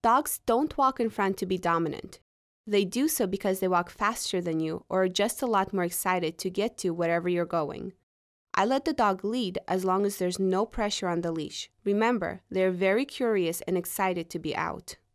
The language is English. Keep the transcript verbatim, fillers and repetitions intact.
Dogs don't walk in front to be dominant. They do so because they walk faster than you or are just a lot more excited to get to wherever you're going. I let the dog lead as long as there's no pressure on the leash. Remember, they're very curious and excited to be out.